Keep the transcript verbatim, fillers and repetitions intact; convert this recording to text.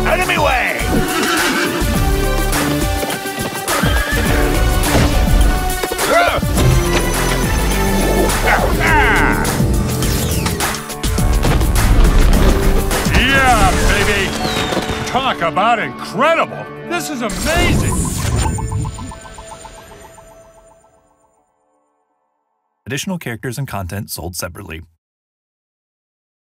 Enemy way! Yeah, baby! Talk about incredible! This is amazing! Additional characters and content sold separately.